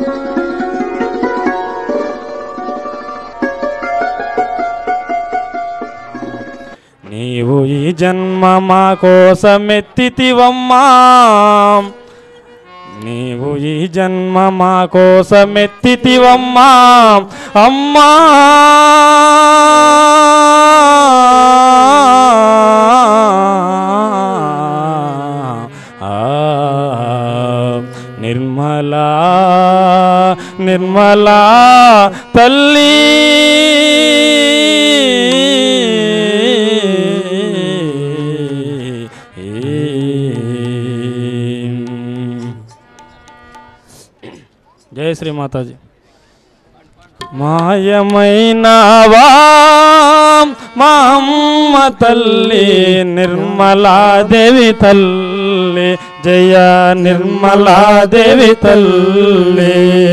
నీవు ఈ జన్మ మా కోసమెత్తితివమ్మా, నీవు ఈ జన్మ మా కోసమెత్తితివమ్మా అమ్మా. నిర్మలా నిర్మలా తల్లి జయ శ్రీ మాతాజీ. మాయమైనవా మా అమ్మ తల్లి నిర్మలాదేవి తల్లి, జయ నిర్మలాదేవి తల్లి.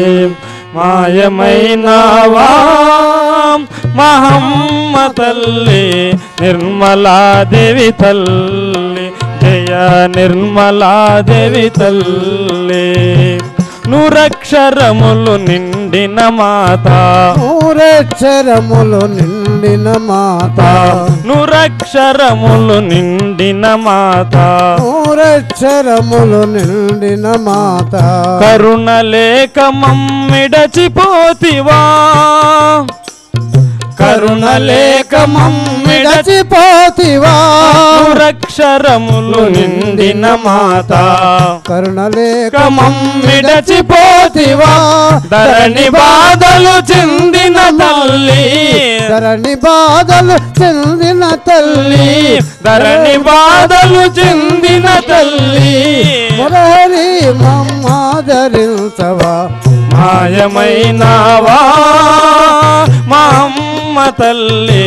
మాయమైనవా మా అమ్మ తల్లి నిర్మలాదేవి తల్లి, జయ నిర్మలాదేవి తల్లి. నూరక్షరములు నిండిన మాత, నూరక్షరములు నిండిన మాత, నూరక్షరములు నిండిన మాత, నూరక్షరములు నిండిన మాత. కరుణ లేక మమ్మిడచిపోతివా, కరుణ లేక మమ్మిడచిపోతివా. నూరక్షరములు నిండిన మాత, కరుణ లేక మమ్మిడచిపోతివా. ధరణి బాధలు చెందిన తల్లి, ధరణి బాధలు చెందిన తల్లి, ధరణి బాధలు చెందిన తల్లి. మురహరి మమ్మాదరించవా. మాయమైనవా మా అమ్మ తల్లి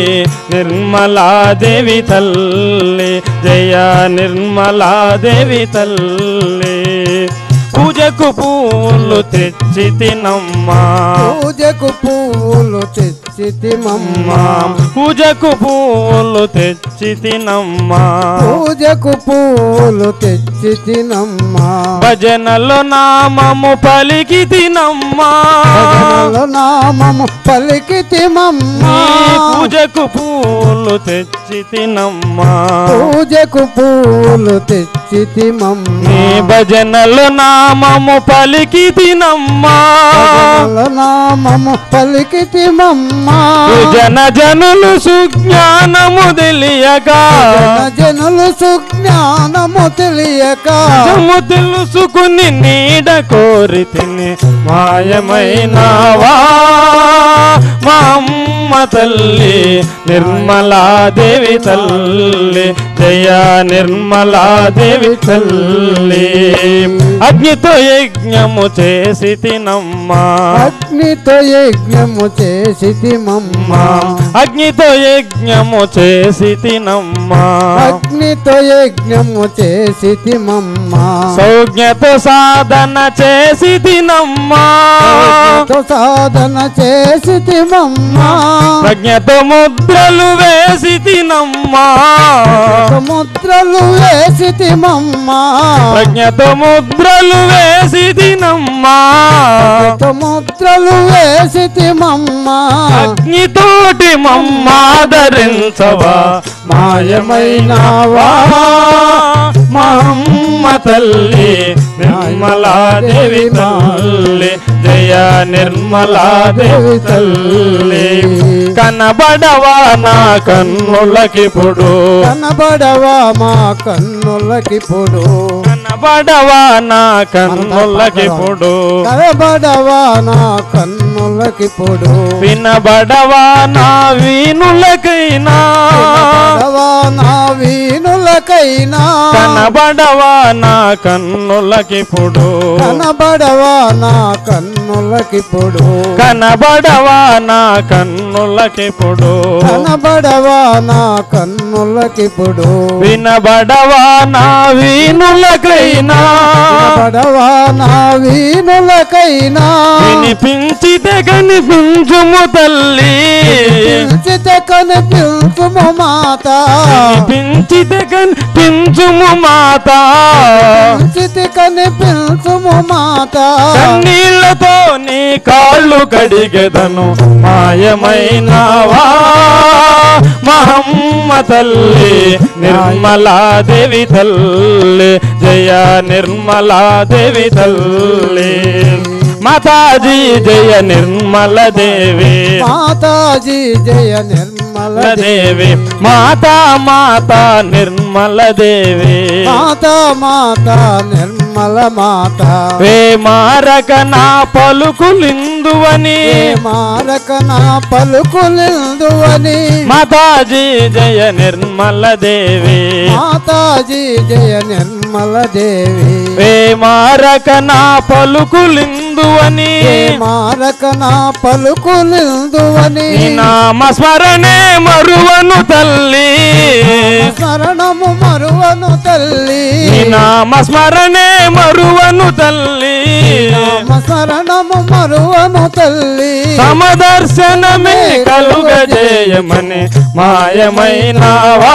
నిర్మలాదేవి తల్లి, జయ నిర్మలాదేవి తల్లి. పూజకు పూలు తెచ్చి తినమ్మా, పూజకు పూలు తెచ్చి తినమ్మా, పూజకు పూలు తెచ్చి తినమ్మా, పూజకు పూలు తెచ్చి తినమ్మా. భజనలో నామము పలికి తినమ్మా, భజనలో నామము పలికి తినమ్మా. పూజకు పూలు తెచ్చి తినమ్మా, పూజకు పూలు తెచ్చి తినమ్మా. భజనలో నామము పలికి తినమ్మా, భజనలో నామము పలికి తినమ్మా. జన జనులు సుజ్ఞానము తెలియక, జనులు సుజ్ఞానము తెలియక, తెలుసుకుని నీడ కోరి తిని. మాయమైనవా మా అమ్మ తల్లి నిర్మలాదేవి తల్లి, జయ నిర్మలాదేవి తల్లి. అగ్నితో యజ్ఞము చేసి తినమ్మా, అగ్నితో యజ్ఞము చేసి తినమ్మా, అగ్నితో యజ్ఞము చేసి తినమ్మా, అగ్నితో యజ్ఞము చేసి తినమ్మా. సౌజ్ఞతో సాధన చేసి తినమ్మా, సాధన చేసి తినమ్మా. ప్రజ్ఞతో ముద్రలు వేసి తినమ్మా, సముద్రలు వేసి తినమ్మా, ప్రజ్ఞతో ముద్రలు వేసి తినమ్మా. సముద్రలు వేసి తినమ్మా. అగ్నితోటి మమ్మాదరించవా. మాయమైనవా మా అమ్మ తల్లి నిర్మలాదేవి తల్లి, జయ నిర్మలాదేవి తల్లి. కనబడవా నా కన్నులకిప్పుడు, కనబడవా మా కన్నులకిప్పుడు, కనబడవా నా కన్నులకిప్పుడు, కనబడవా నా కన్నులకిప్పుడు. వినబడవా నా వీణులకైనా, కనబడవా నా వీణులకైనా. కనబడవా నా కన్నులకిప్పుడు, కనబడవా నా కన్నులకిప్పుడు, కనబడవా నా కన్నులకిప్పుడు, కనబడవా నా కన్నులకిప్పుడు. వినబడవా నా వీణులకైనా, కనబడవా నా వీణులకైనా. వినిపించితే కనిపించుము తల్లి, పిలిచితే కనిపించుము మాత, వినిపించితే కనిపించుము మాత. పిలిచితే కనిపించుము మాత. కన్నీళ్లతో కడిగెదను మాయమైనవా మహమ్మ తల్లి నిర్మలాదేవి తల్లి జయ నిర్మలాదేవి తల్లి మాతాజీ జయ నిర్మల దేవి మాతాజీ జయ నిర్మల దేవి మాతా మాతా నిర్మల దేవి మాతా మాతా నిర్మల మాత వే మారక నా పలుకులిందువని మారక నా పలుకులిందువని మాతాజీ జయ నిర్మల దేవి మాతాజీ జయ నిర్మల దేవి వే మారక నా పలుకులిందువని మారక నా పలుకులిందువని నామ స్మరణే మరువను తల్లి స్మరణము మరువను తల్లి నామ స్మరణే మరువను తల్లి నామ శరణము మరువను తల్లి తమ దర్శనమే కలుగజేయమని మాయమైనవా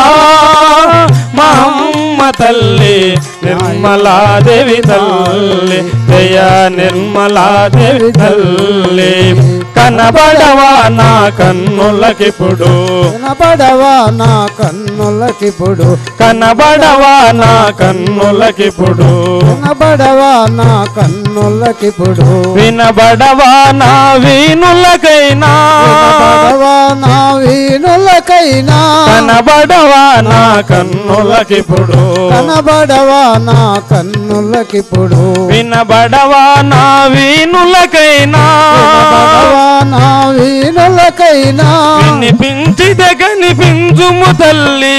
మహమ్మ తల్లి నిర్మలాదేవి తల్లి జయ నిర్మలాదేవి తల్లి కనబడవా నా కన్నులకిప్పుడు కనబడవా నా కన్నులకిప్పుడు కనబడవా నా కన్నులకిప్పుడు కనబడవా నా కన్నులకిప్పుడు వినబడవా నా వీణులకైనా కనబడవా నా వీణులకైనా కనబడవా నా కన్నులకిప్పుడు కనబడవా నా కన్నులకిప్పుడు వినబడవా నా వీణులకైనా కనబడవా నా వీణులకైనా వినిపించితే కనిపించుము తల్లి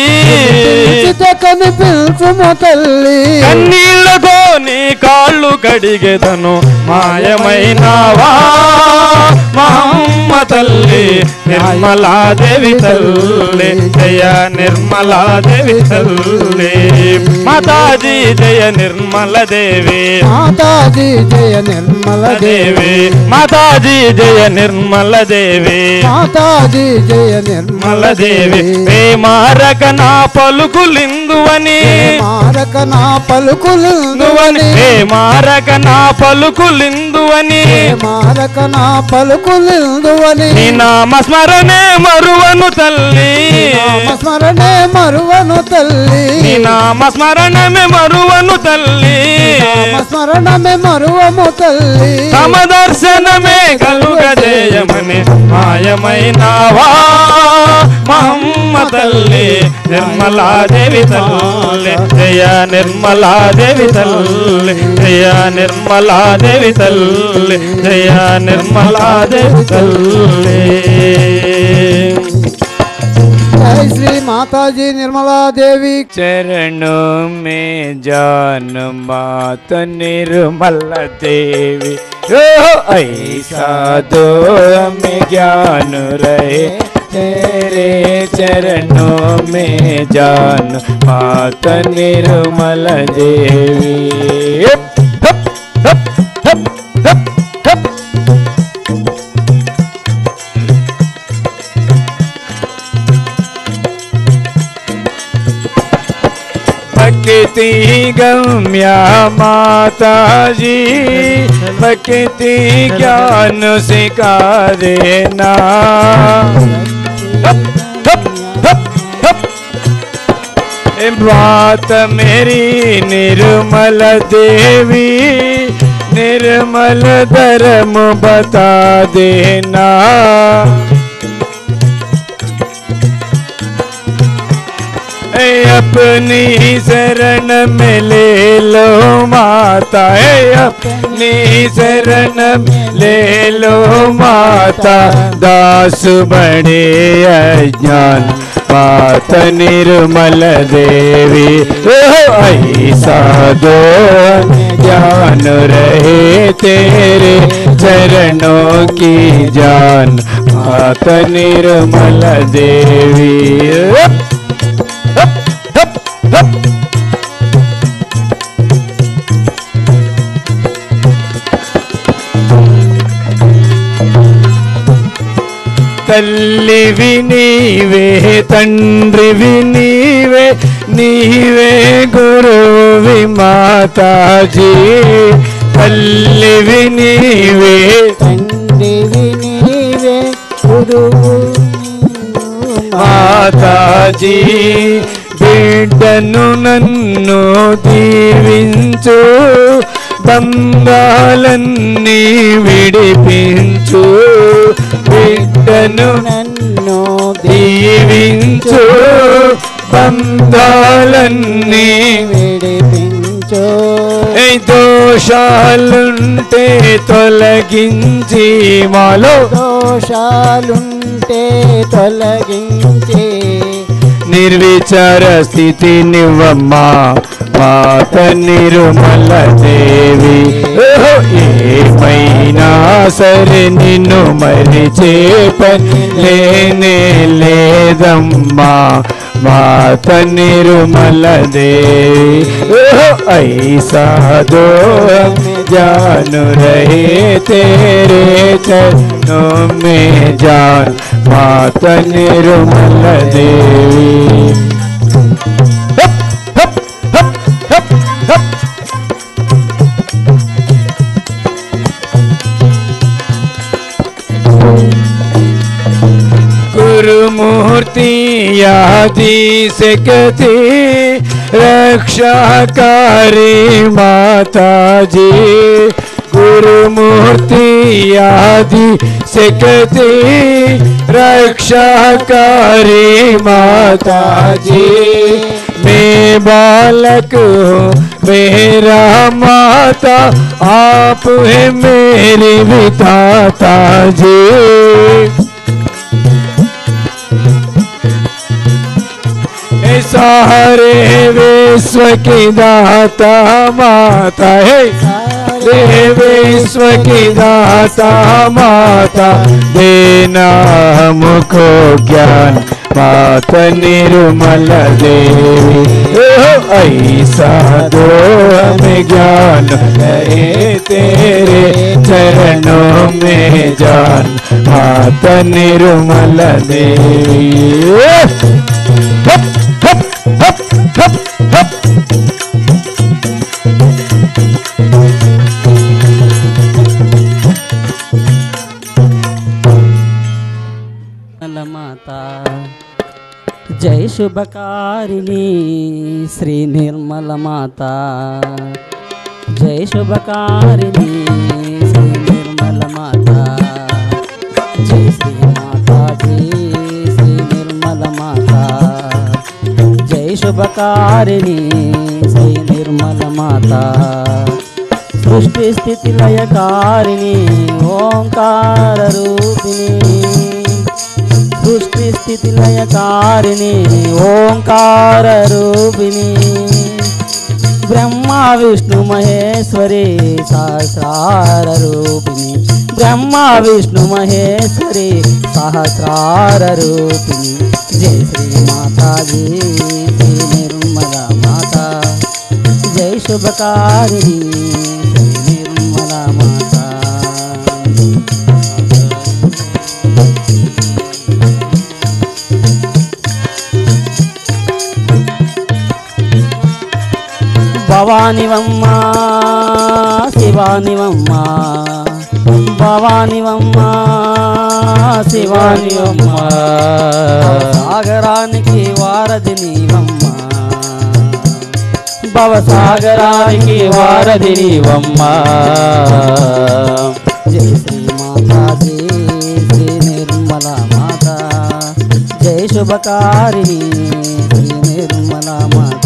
కనిపించుము తల్లి కన్నీళ్లతో నీ కాళ్ళు కడిగెదను మాయమైనవా మహమ్మ తల్లి నిర్మలాదేవి తల్లి జయ నిర్మలాదేవి తల్లి మాతాజీ జయ నిర్మల దేవి మాతాజీ జయ నిర్మల దేవి మాతాజీ జయ నిర్మల దేవి మాతాజీ జయ నిర్మల దేవి ఏ మారక నా పలుకులిందువని మారక నా పలుకులిందువని ఏ మారక నా పలుకులిందువని మారక నా పలుకులిందువని నీ నామ స్మరణే మరువను తల్లి నామ స్మరణే మరువను తల్లి నీ నామ స్మరణమే మరువను తల్లి నామ స్మరణమే మరువము తల్లి తమ దర్శనమే కలుగజేయమని మాయమైనవా మహమ్మ తల్లి నిర్మలాదేవి తల్లి జయ నిర్మలాదేవి తల్లి జయ నిర్మలాదేవి తల్లి జయ నిర్మలాదేవి తల్లి जय श्री माताजी निर्मला देवी चरणों में जान मात निर्मल देवी ओ ऐसा दो हमें ज्ञान रहे तेरे चरणों में जान मात निर्मल देवी हप, हप, हप, हप, हप। भक्ति गम्या माता जी भक्ति ज्ञान सिखा देना बात मेरी निर्मल देवी निर्मल धर्म बता देना अपनी शरण में ले लो माता अपनी शरण में ले लो माता दास बड़े अज्ञान माता निर्मल देवी ऐसा दो ज्ञान रहे तेरे चरणों की जान माता निर्मल देवी తల్లి వినీవే తండ్రి వినీవే నీవే గురువి మాతాజీ తల్లి వినీవే తండ్రి మాతాజీ బిడ్డను నన్ను దీవించు, బంధాలన్నీ విడిపించు, బిడ్డను నన్ను దీవించు, బంధాలన్నీ విడిపించు. ఏ దోషాలుంటే తొలగించి, మాలో దోషాలుంటే తొలగించి, నిర్విచార స్థితి నివ్వమ్మా మాత నిర్మల దేవి. ఏమైనా సరే నిన్ను మరిచే పని లేనే లేదమ్మా మాత నిర్మల దేవి. ఐసా दो जान रहे तेरे चरणों में जान माता निर्मल देवी. गुरुमूर्ति यादी से कहती रक्षाकारी माता जी, गुरुमूर्ति यादी से कहती रक्षाकारी माता जी. मैं बालक हूँ मेरा माता, आप है मेरी विधाता जी. सारे विश्व की दाता माता है, विश्व की दाता माता, देना हमको ज्ञान माता निर्मल देवी. ऐसा दो हमें ज्ञान रहे तेरे चरणों में जान माता निर्मल देवी. माता जय शुभकारिणी श्री निर्मल माता, जय शुभकारिणी श्री निर्मल माता, जय श्री माता जी श्री निर्मल माता, जय शुभकारिणी श्री निर्मल माता. सृष्टि स्थिति लयकारिणी ओंकार रूपिणी, सृष्टि स्थिति लयकारिणी ओंकार रूपिणी, ब्रह्मा विष्णु महेश्वरी सहस्रार रूपिणी, ब्रह्मा विष्णु महेश्वरी सहस्रार रूपिणी. जय श्री माता जी श्री निर्मला माता, जय शुभकारिणी श्री निर्मला माता. భవానివమ్మ శివానివమ్మ, భవానివమ్మ శివానివమ్మ, సాగరానికి వారధి నీవమ్మ, భవసాగరానికి వారధి నీవమ్మ. జై శ్రీ మాతా జీ శ్రీ నిర్మల మాత, జై శుభకారిణి శ్రీ నిర్మల మాత.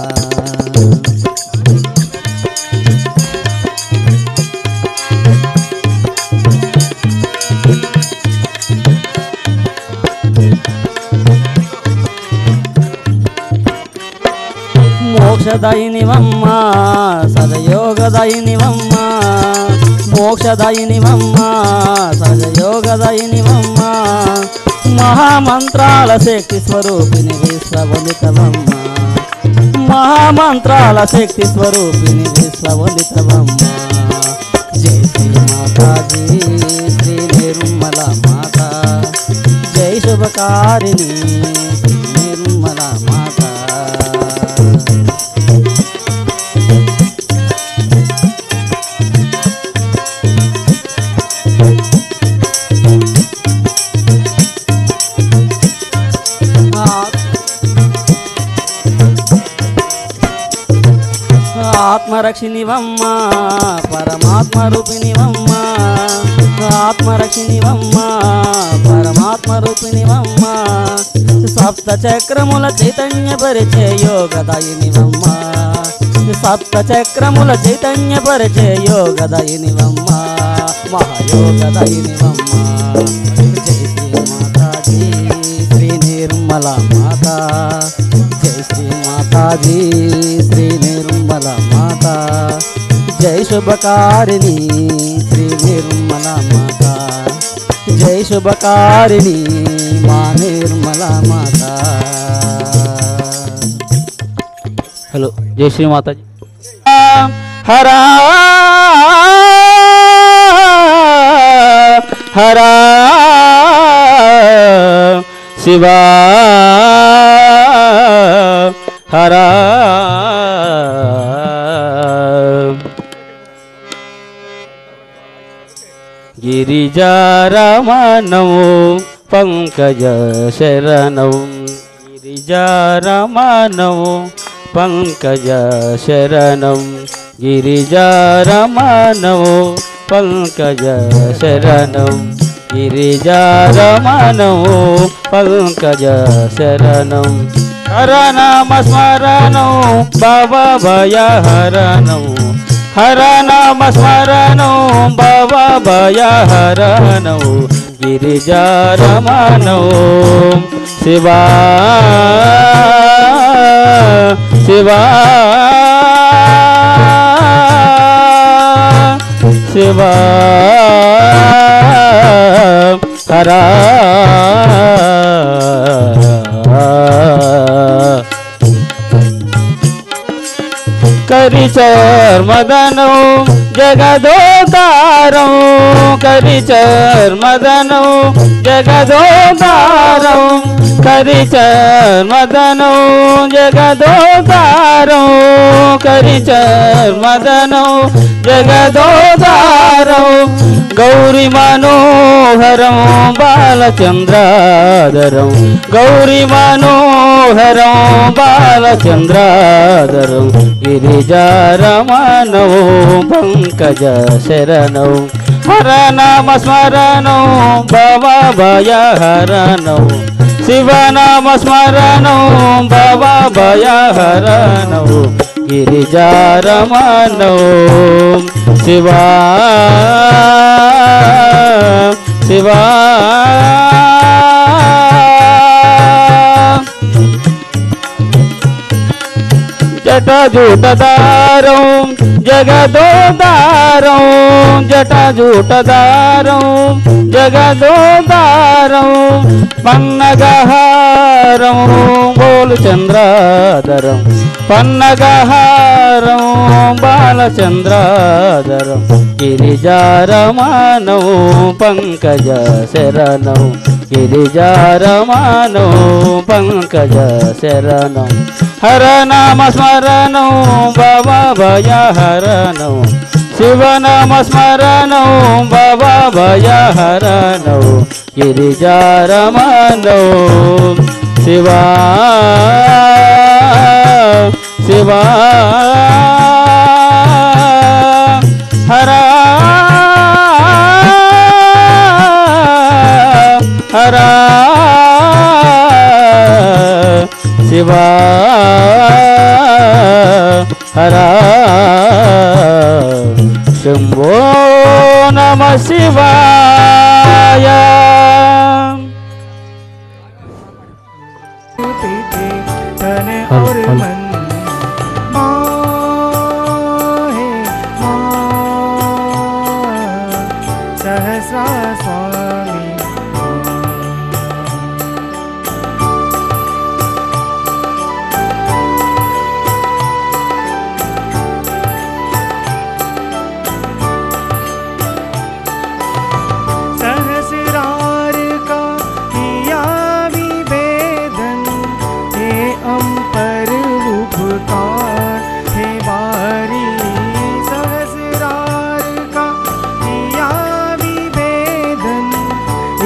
మోక్షదాయినివమ్మ సదయోగదాయినివమ్మ, మోక్షదాయినివమ్మ సదయోగదాయినివమ్మ, మహామంత్రాల శక్తి స్వరూపిణి విశ్వవందితవమ్మ, మహామంత్రాల శక్తి స్వరూపిణి విశ్వవందితవమ్మ. జై శ్రీ మాతా జీ శ్రీ నిర్మల మాత, జై శుభకారిణి శ్రీ నిర్మల మాత. ఆత్మరక్షిణివమ్మ పరమాత్మ రూపిణివమ్మ ఆత్మరక్షిణివమ్మ పరమాత్మ రూపిణివమ్మ సప్త చక్రముల చైతన్య పరిచే యోగదాయినివమ్మ సప్త చక్రముల చైతన్య పరిచే యోగదాయినివమ్మ మహాయోగదాయినివమ్మ జై శ్రీ మాతాజీ శ్రీ నిర్మల మాత జై శ్రీ మాతాజీ శ్రీ నిర్మల మాత జై శుభకారిణి శ్రీ నిర్మల మాత జై శుభకారిణి మా నిర్మల మాత. హలో జై శ్రీ మాతాజీ. హరా హరా శివా హరా గిరిజారమణం పంకజ శరణం గిరిజారమణం పంకజ శరణం గిరిజారమణం పంకజ శరణం గిరిజారమణం పంకజ శరణం హరనామ స్మరణం బాబా భయహరణం హరనామ స్మరణం బాబా భయహరణం గిరిజారమణం శివా శివా శివా హరా కరిచర్మదనం జగదోదారం కరిచర్మదనం జగదోదారం కరిచర్మదనం జగదోదారం కరిచర్మదనం జగదోదారం గౌరీ మనోహరం బాలచంద్రాదరం గౌరీ మనోహరం బాలచంద్రాదరం గిరిజారమణం పంకజ శరణం హరనామ స్మరణం బాబా భయహరణం శివనామ స్మరణం బాబా భయహరణం గిరిజారమణం శివా శివా జటాజూటదారం జగదోదారం జటాజూటదారం జగదోదారం పన్నగహారం బోలు చంద్రాదరం పన్నగహారం బాలచంద్రాదరం గిరిజారమణం పంకజ శరణం గిరిజారమణం పంకజ శరణం హరనామ స్మరణం బాబా భయహరణం శివనామ స్మరణం బాబా భయహరణం గిరిజారమణం శివా శివా హరా హరా శివా హరా శంభో నమ శివాయ. और मन माहे सहस्रा स्वामी सहस्रार का किया विभेदन हे अम्पर उपकार हे बारी सहस्रार का किया विभेदन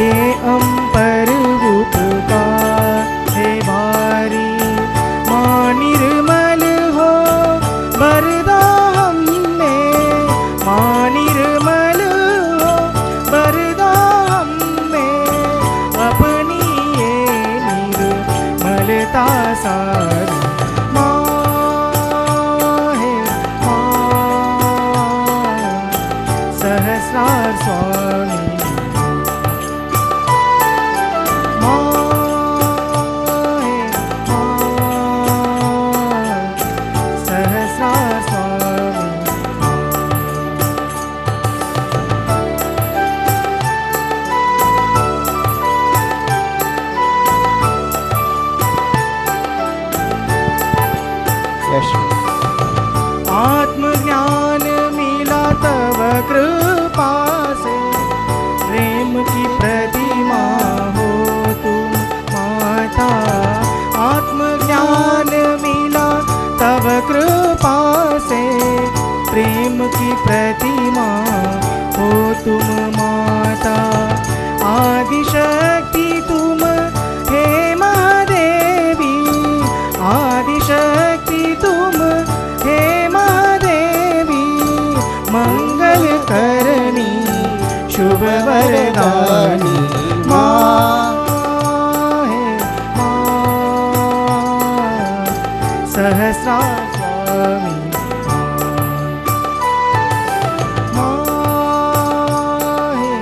स्वामी माँ है सहस्रार स्वामी आत्मज्ञान मिला तव कृपा से प्रेम की प्रतिमा हो तुम माता आत्मज्ञान मिला तव कृपा से प्रेम की प्रतिमा हो तुम माता आदिशक्ति तुम हे महादेवी आदिशक्ति तुम हे महादेवी मंगल करनी शुभ वरदानी माँ है माँ सहस्रार स्वामी माँ है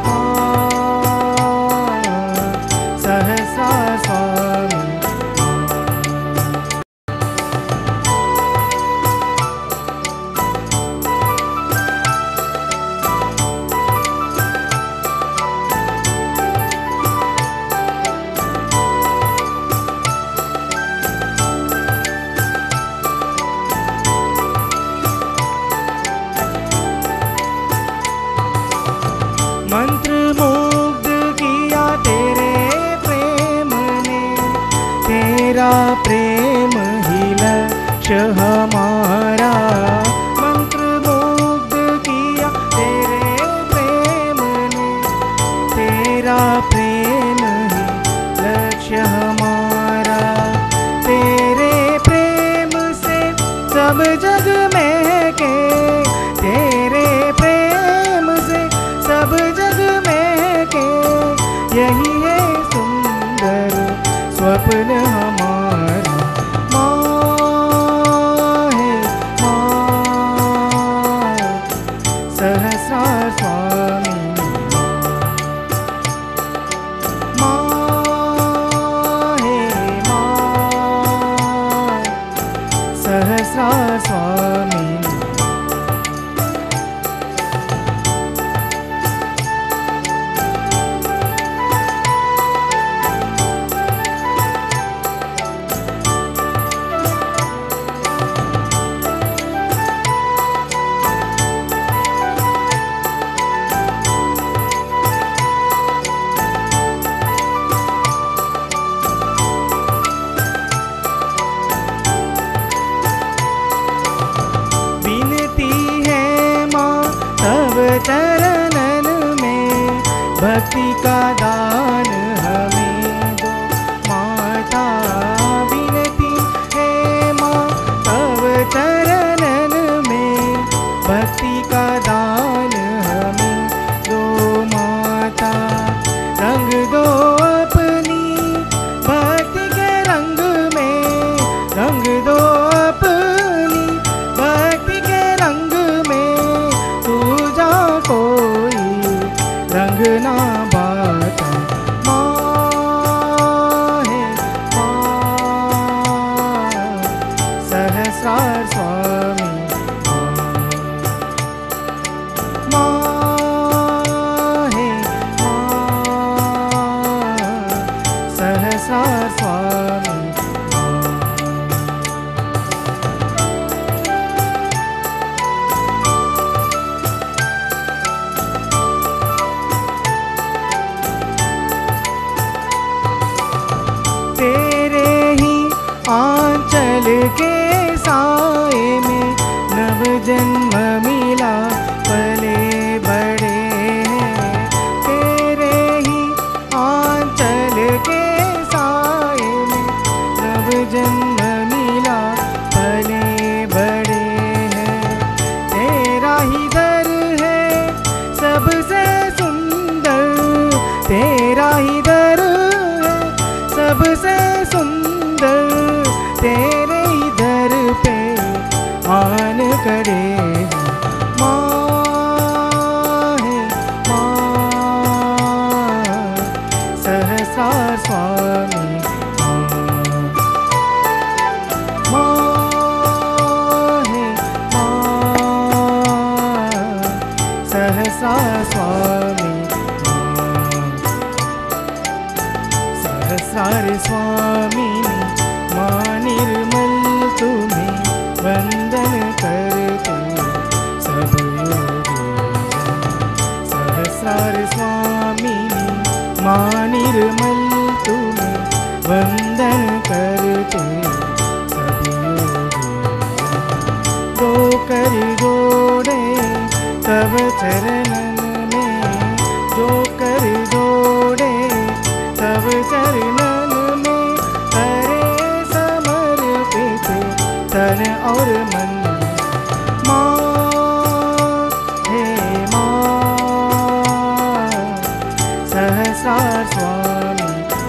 माँ सहस्रार स्वामी मंत्र मुग्ध किया तेरे प्रेम ने तेरा प्रेम ही लक्ष्य हमारा मंत्र मुग्ध किया तेरे प्रेम ने तेरा प्रेम ही लक्ष्य हमारा तेरे प्रेम से सब जग महके तेरे प्रेम से सब जग महके यही है सुंदर स्वप्न हमारा माँ है माँ सहस्रार स्वामी माँ है माँ सहस्रार स्वामी चरणन में भक्ति का दान हमें दो माता विनती है माँ तव चरणन में भक्ति का दान हमें दो माता रंग दो अपनी भक्ति के रंग में रंग दो अपनी भक्ति के रंग में कोई रंग ना बात माँ है माँ सहस्रार स्वामी माँ है माँ सहस्रार स्वामी आंचल के साए में नव जन्म मिला पले बड़े हैं तेरे ही आंचल के साए में नव जन्म मिला पले बड़े हैं तेरा ही दर है सबसे सुंदर तेरा ही दर है सबसे सुंदर तेरे इधर पे आन करे माँ है माँ स्वामिनी माँ निर्मल तुम्हें वंदन करते सभी योगी। दो कर जोड़े तब चरणन में, जो कर जोड़े तब चरणन में, करे समर्पित तन और मन। माँ हे माँ सहस्रार स्वामी,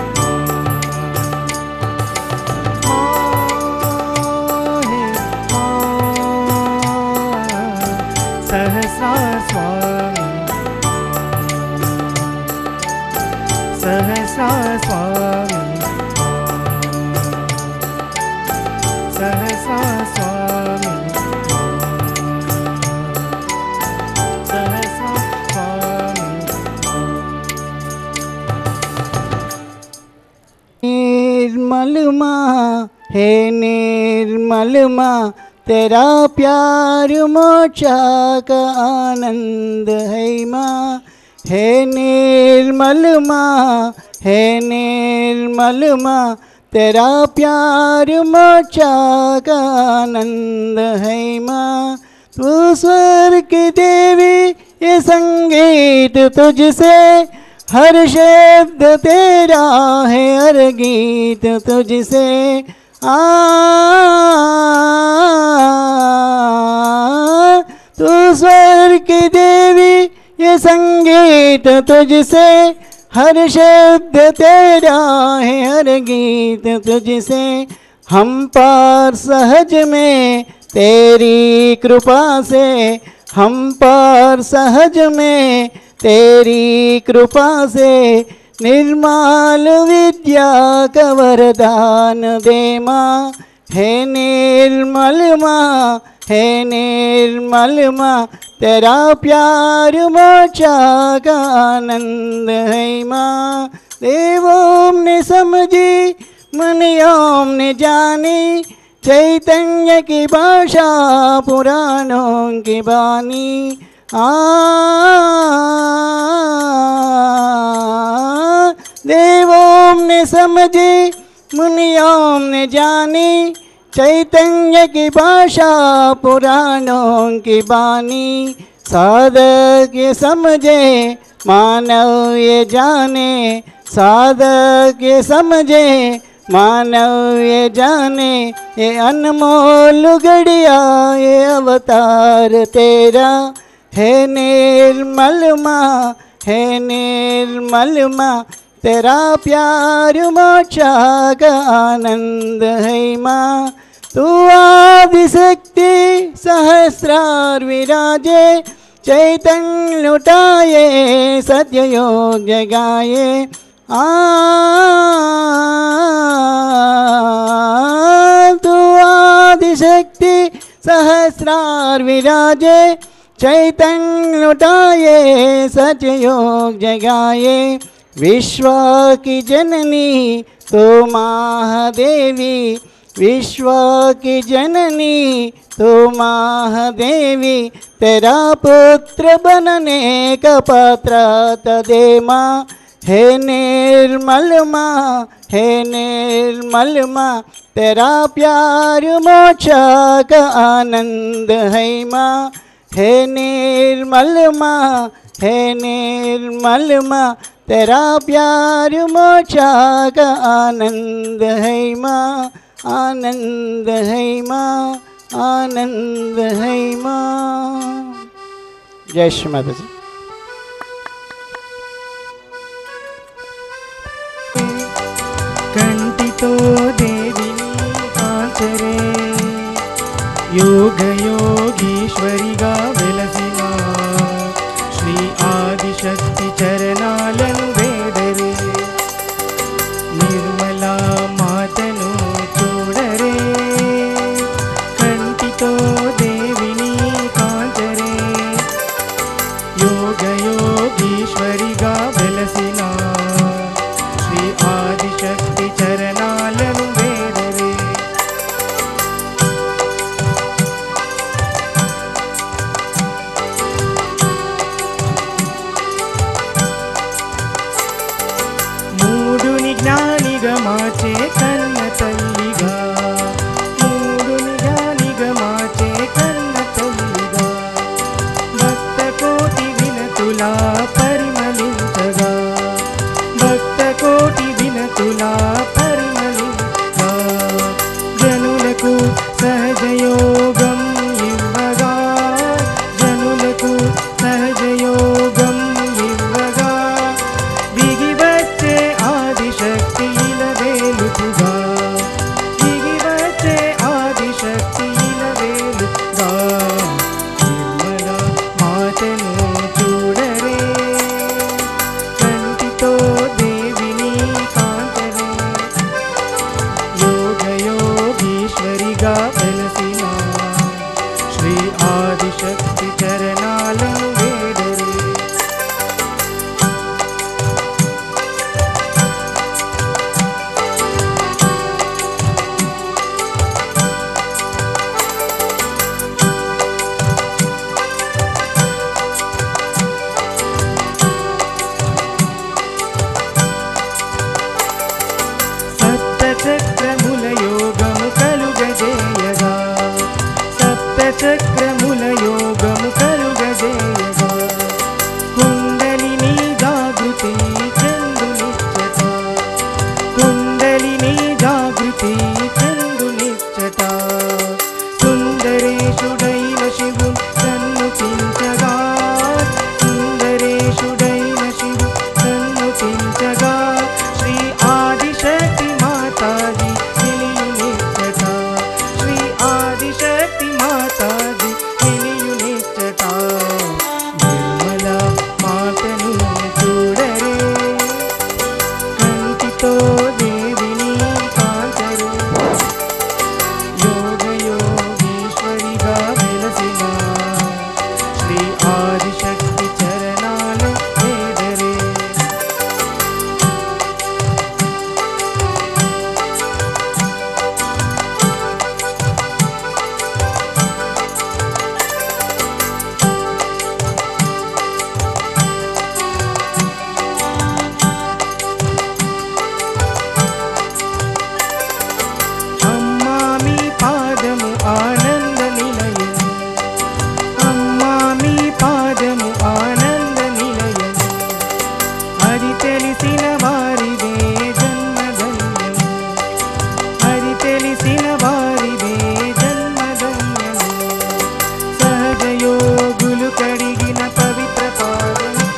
सहस्रार स्वामी, सहस्रार स्वामी, सहस्रार स्वामी, सहस्रार स्वामी। निर्मल माँ हे निर्मल माँ, तेरा प्यार मोक्षा का आनंद है माँ। हे निर्मल माँ हे निर्मल माँ, तेरा प्यार मोक्षा का आनंद है माँ। तू स्वर्ग की देवी, ये संगीत तुझसे, हर शब्द तेरा है, हर गीत तुझसे। तू स्वर्ग की देवी, ये संगीत तुझसे, हर शब्द तेरा है, हर गीत तुझसे। हम पार सहज में तेरी कृपा से, हम पार सहज में तेरी कृपा से, निर्मल विद्या का वरदान दे माँ। हे निर्मल माँ हे निर्मल माँ, तेरा प्यार मोक्षा का आनंद है माँ। देवों ने समझी मुनियों ने जानी, चैतन्य की भाषा पुराणों की बानी। देवों ने समझी मुनियों ने जानी, चैतन्य की भाषा पुराणों की बानी। साधक ये समझे मानव ये जाने, साधक ये समझे मानव ये जाने। ये अनमोल घड़िया ये अवतार तेरा, हे निर्मल माँ हे निर्मल माँ, तेरा प्यार मोक्षा का आनंद है माँ। तू आदिशक्ति सहस्रार विराजे, चैतन्य लुटाए सत्य योग जगाए। तू आदिशक्ति सहस्रार विराजे, चैतन्य लुटाए सत्य योग जगाए। विश्व की जननी तो महादेवी, विश्व की जननी तो महादेवी, तेरा पुत्र बनने का पात्र दे माँ। हे निर्मल माँ हे निर्मल माँ, तेरा प्यार मोक्षा का आनंद है माँ। हे निर्मल माँ हे निर्मल माँ, तेरा प्यार मोक्षा का आनंद है माँ। आनंद है माँ, आनंद है माँ। जय श्री माता जी। कंठितो देविनी कांतरे, योग योगीश्वरी गा वेलसिना, श्री आदिशक्ति चरणालन वेडरे। निर्मला मातनु चोडरे, कंठितो देविनी कांतरे, योग योगीश्वरी गा वेलसिना, श्री आदिशक्ति चरणालन वेडरे। మార్చే కన్న తల్లిగా, మూడునిగా నిగమాచే కన్న తల్లిగా, భక్త కోటి వినతులా పరిమళించగా, భక్త కోటి వినతులా పరిమళించగా, జనులకు సహజయోగం ఇవ్వగా, జనులకు సహజయోగం ఇవ్వగా, దిగి వచ్చే ఆదిశక్తి ఇలవేలుపుగా, దిగి వచ్చే ఆదిశక్తి ఇలవేలుపుగా, నిర్మల మాతను చూడరే, కంటితో దేవిని కాంచరే, యోగయోగీశ్వరిగా వెలసిన శ్రీ ఆదిశక్తి చరణాలను వేడరే. సప్తచక్రముల యోగము కలుగజేయగా, సప్తచక్రముల యోగము కలుగజేయగా, కుండలిని జాగృతి చందునిచ్చట, కుండలిని జాగృతి చందునిచ్చట, సుందరేశుడైన శివు సన్నుతించగా, సుందరేశుడైన శివు సన్నుతించగా, శ్రీ ఆదిశక్తి మాతాజీ నిలియునిచ్చట, శ్రీ ఆదిశక్తి మాతాజీ నిలియునిచ్చట, నిర్మల మాతను చూడరే, కంటితో దేవిని కాంచరే, యోగయోగీశ్వరిగా వెలసిన శ్రీ ఆదిశక్తి చరణాలు వేడరే. అమ్మా మీ పాదము ఆనంద నిలయం, అమ్మా మీ పాదము ఆనంద నిలయం, అది తెలిసిన వారిదే జన్మధన్యం, అది తెలిసిన వారిదే జన్మధన్యం, సహజయోగులు కడిగిన పవిత్ర పాదము,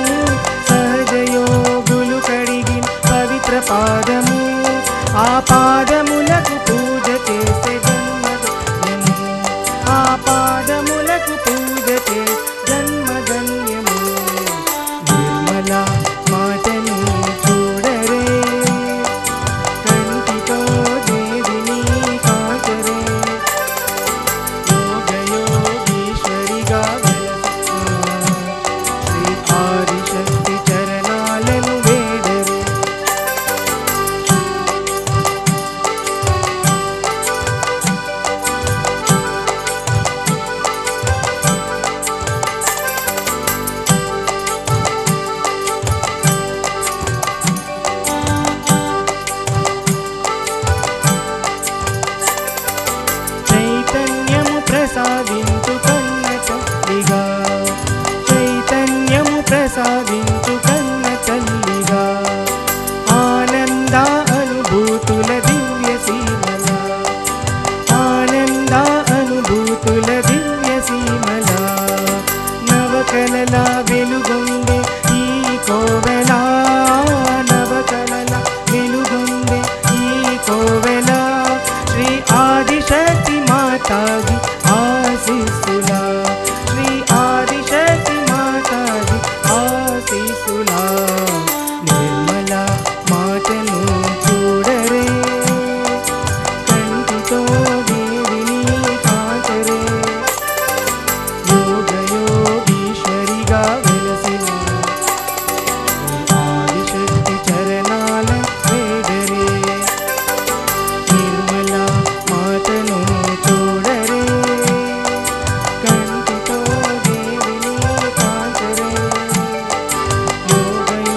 సహజయోగులు కడిగిన పవిత్ర పాదము, ఆ పాదములకు పూజ చేసే జన్మధన్యము, ఆ పాదములకు పూజ చేసే జన్మధన్యము, నిర్మల మాతను చూడరే, కంటితో దేవిని కాంచరే, యోగయోగీశ్వరిగా వెలసిన శ్రీ ఆదిశక్తి చరణాలను వేడరే. చైతన్యము ప్రసాదించు కన్న తల్లిగా, చైతన్యము ప్రసాదించు కన్న తల్లిగా, ఆనంద అనుభూతుల దివ్య సీమల, ఆనంద అనుభూతుల దివ్య సీమల, నవకలల వెలుగొందే ఈ కోవెల, నవకలల వెలుగొందే ఈ కోవెల, శ్రీ ఆదిశక్తి మాతాజీ ఆశీస్సులా, శ్రీ ఆదిశక్తి మాతాజీ ఆశీస్సులా, నిర్మల మాతను చూడరే, కంటితో దేవిని కాంచరే, యోగయోగీశ్వరిగా వెలసిన ఆదిశక్తి చరణాల వేడరే, నిర్మల మాతను చూడరే, కంటితో దేవిని కాంచరే, యోగయోగీశ్వరిగా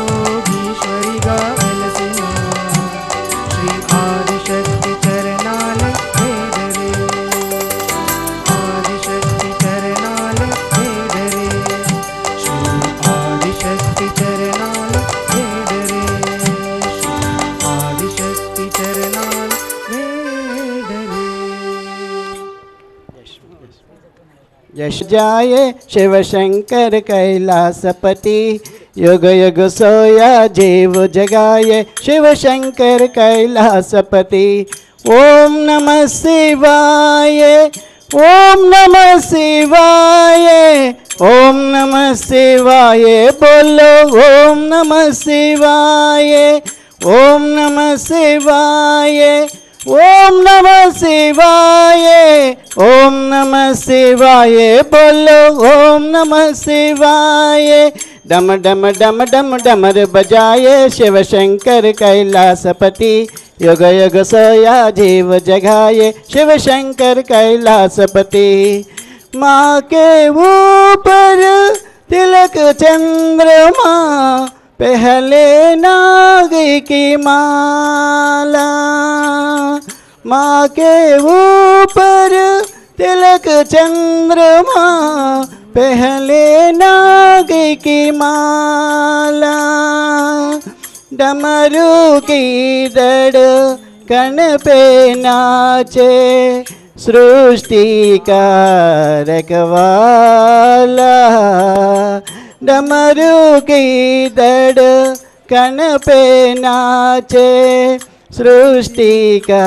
यश जाए शिव शंकर कैलासपति युग युग सोया जीव जगाए शिव शंकर कैलासपति ओम नमः शिवाय ओम नमः शिवाय ओम नमः शिवाय बोलो ओम नमः शिवाय ओम नमः शिवाय ओम नमः शिवाय ओम नमः शिवाय बोलो ओम नमः शिवाय डम डम डम डम डमर बजाए शिव शंकर कैलासपति युग युग सोया जीव जगाए शिव शंकर कैलासपति माँ के ऊपर तिलक चंद्रमा पहले नाग की माला माँ के ऊपर तिलक चंद्रमा पहले नाग की माला डमरू की धड़कन पे नाचे सृष्टि का रखवाला डमरू की धड़कन पे नाचे सृष्टि का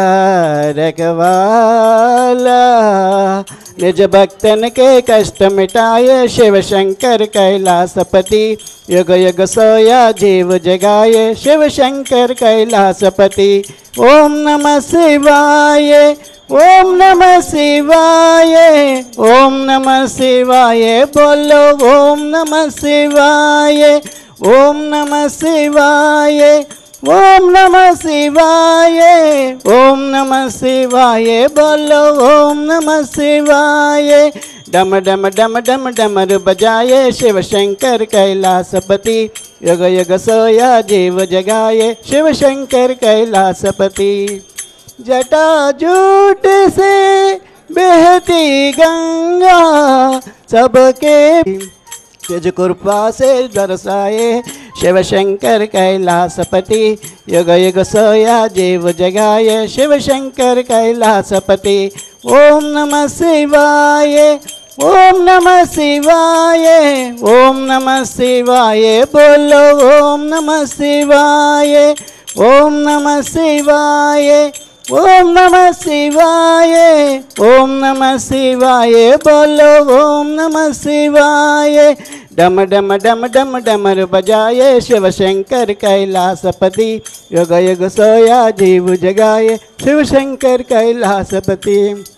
रखवाला निज भक्तन के कष्ट मिटाए शिव शंकर कैलासपति युग युग सोया जीव जगाए शिव शंकर कैलासपति ओम नमः शिवाय ओम नमः शिवाय ओम नमः शिवाय बोलो ओम नमः शिवाय ओम नमः शिवाय ओम नमः शिवाय ओम नमः शिवाय बोलो ओम नमः शिवाय डम डम डम डम डमर बजाए शिव शंकर कैलासपति युग युग सोया जीव जगाए शिव शंकर कैलासपति जटा जूट से बहती गंगा सबके तेज कृपा से दर्शाए शिव शंकर कैलासपति युग युग सोया जीव जगाए शिव शंकर कैलासपति ओम नमः शिवाय ओम नमः शिवाय ओम नमः शिवाय बोलो ओम नमः शिवाय ओम नमः शिवाय ओम नमः शिवाय ओम नमः शिवाय बोलो ओम नमः शिवाय डम डम डम डम डमर बजाए शिव शंकर कैलासपति युग युग सोया जीव जगाए शिव शंकर कैलासपति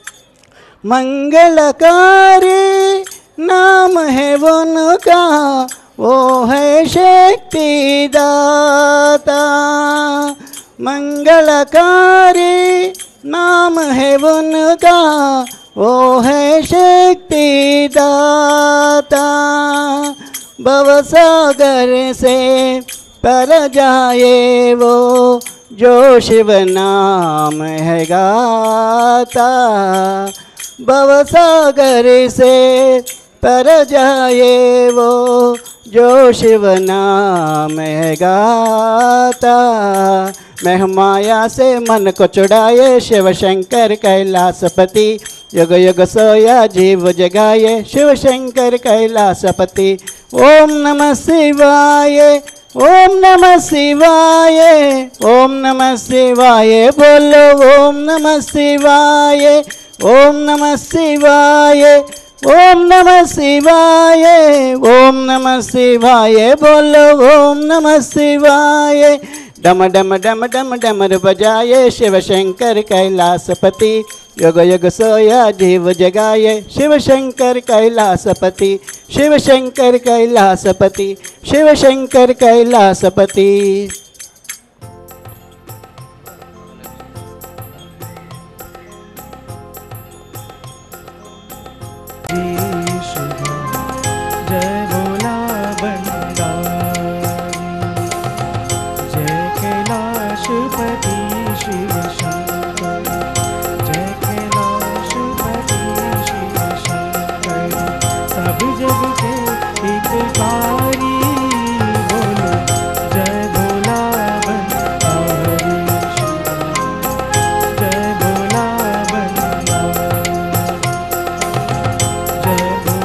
मंगलकारी नाम है उनका वो है शक्ति दाता मंगलकारी नाम है उनका वो है शक्ति दाता भवसागर से तर जाए वो जो शिव नाम है गाता भवसागर से तर जाए वो जो शिव नाम है गाता महमाया से मन को चुड़ाए शिव शंकर कैलासपति युग युग सोया जीव जगाए शिव शंकर कैलासपति ओम नमः शिवाय ओम नमः शिवाय ओम नमः शिवाय बोलो ओम नमः शिवाय ओम नमः शिवाय ओम नमः शिवाय ओम नमः शिवाय बोलो ओम नमः शिवाय डम डम डम डम डमर बजाए शिव शंकर कैलासपति युग युग सोया जीव जगाए शिव शंकर कैलासपति शिव शंकर कैलासपति शिव शंकर कैलासपति जय भोला भंडारी जय कैलाशपति शिव शंकर जय कैलाशपति शिव शंकर सब जग के हितकारी बोलो जय भोला भंडारी जय भोला भंडारी जय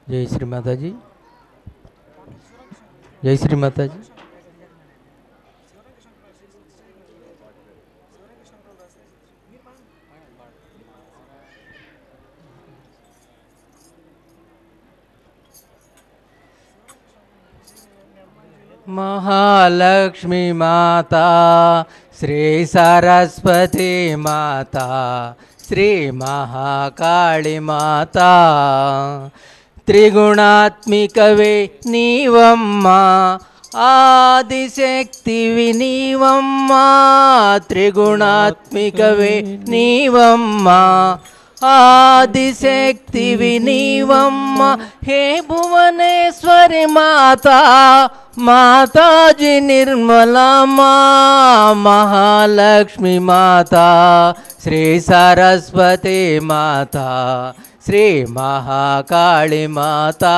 जय श्री माता जी। जय श्री माता जी। महालक्ष्मी माता, श्री सरस्वती माता, श्री महाकाली माता, त्रिगुणात्मिकवे नीवम्मा, आदिशक्तिवि नीवम्मा, त्रिगुणात्मिकवे नीवम्मा, आदिशक्तिवि नीवम्मा, हे भुवनेश्वरी माता, माताजी निर्मला माँ, महालक्ष्मी माता, श्री सरस्वती माता, श्री महाकाली माता,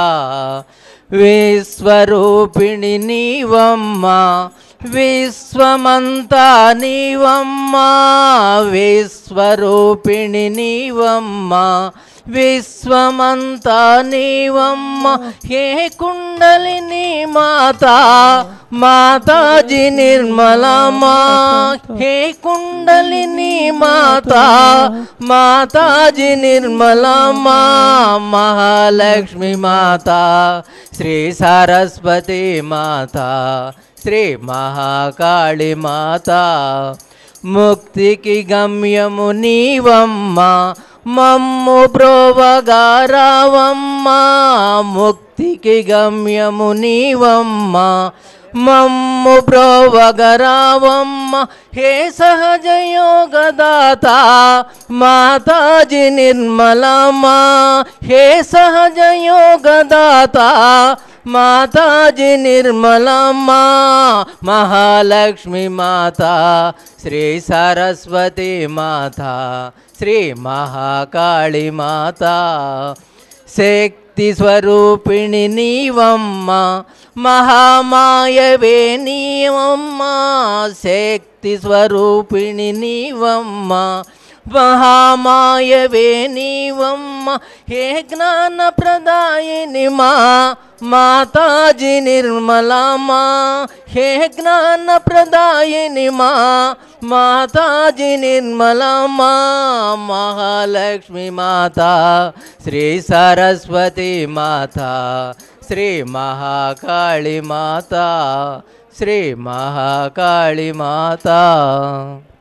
विश्वरूपिणी नीवम्मा, विश्वमंता नीवम्मा, विश्वरूपिणी नीवम्मा, विश्वमंता नीवम्मा, हे कुंडलिनी माता, माताजी निर्मला माँ, हे कुंडलिनी माता, माताजी निर्मला माँ, महालक्ष्मी माता, श्री सरस्वती माता, श्री महाकाली माता, मुक्ति की गम्यमु नीवम्मा, मम्मु ब्रोवगारावम्मा, मुक्ति की गम्यमु नीवम्मा, मम्मु ब्रोवगारावम्मा, हे सहज योगदाता, माताजी निर्मला माँ, हे सहज योगदाता, माताजी निर्मला माँ, महालक्ष्मी माता, श्री सरस्वती माता, श्री महाकाली माता, शक्ति स्वरूपिणी नीवम्मा, महामायवे नीवम्मा, शक्ति स्वरूपिणी नीवम्मा, महामायवे नीवम्मा, हे ज्ञान प्रदायिनी माँ, माताजी निर्मला माँ, हे ज्ञान प्रदायिनी माँ, माताजी निर्मला माँ, महालक्ष्मी माता, श्री सरस्वती माता, श्री महाकाली माता, श्री महाकाली माता।